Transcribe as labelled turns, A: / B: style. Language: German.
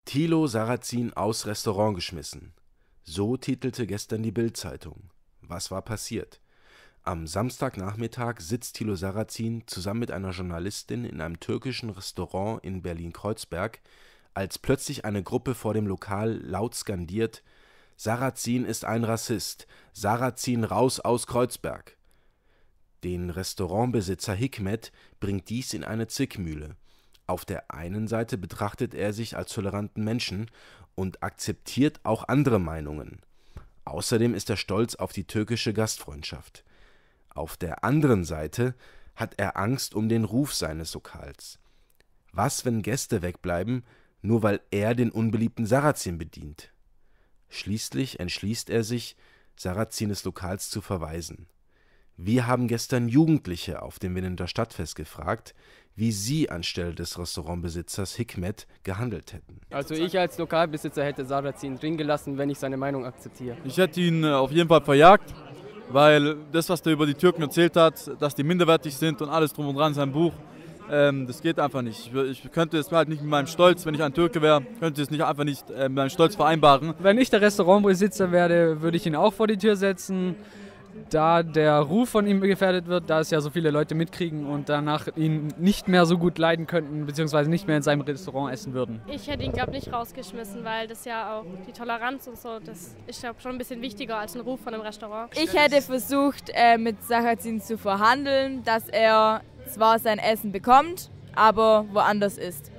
A: Thilo Sarrazin aus Restaurant geschmissen. So titelte gestern die Bild-Zeitung. Was war passiert? Am Samstagnachmittag sitzt Thilo Sarrazin zusammen mit einer Journalistin in einem türkischen Restaurant in Berlin-Kreuzberg, als plötzlich eine Gruppe vor dem Lokal laut skandiert: Sarrazin ist ein Rassist, Sarrazin raus aus Kreuzberg. Den Restaurantbesitzer Hikmet bringt dies in eine Zwickmühle. Auf der einen Seite betrachtet er sich als toleranten Menschen und akzeptiert auch andere Meinungen. Außerdem ist er stolz auf die türkische Gastfreundschaft. Auf der anderen Seite hat er Angst um den Ruf seines Lokals. Was, wenn Gäste wegbleiben, nur weil er den unbeliebten Sarrazin bedient? Schließlich entschließt er sich, Sarrazin des Lokals zu verweisen. Wir haben gestern Jugendliche auf dem Winnender Stadtfest gefragt, wie sie anstelle des Restaurantbesitzers Hikmet gehandelt hätten.
B: Also ich als Lokalbesitzer hätte Sarrazin drin gelassen, wenn ich seine Meinung akzeptiere.
C: Ich hätte ihn auf jeden Fall verjagt, weil das, was er über die Türken erzählt hat, dass die minderwertig sind und alles drum und dran in seinem Buch, das geht einfach nicht. Ich könnte es halt nicht mit meinem Stolz, wenn ich ein Türke wäre, könnte es nicht einfach nicht mit meinem Stolz vereinbaren.
D: Wenn ich der Restaurantbesitzer werde, würde ich ihn auch vor die Tür setzen, da der Ruf von ihm gefährdet wird, da es ja so viele Leute mitkriegen und danach ihn nicht mehr so gut leiden könnten, beziehungsweise nicht mehr in seinem Restaurant essen würden.
E: Ich hätte ihn, glaube ich, nicht rausgeschmissen, weil das ja auch die Toleranz und so, das ist, glaube ich, schon ein bisschen wichtiger als ein Ruf von einem Restaurant.
F: Ich hätte versucht, mit Sarrazin zu verhandeln, dass er zwar sein Essen bekommt, aber woanders isst.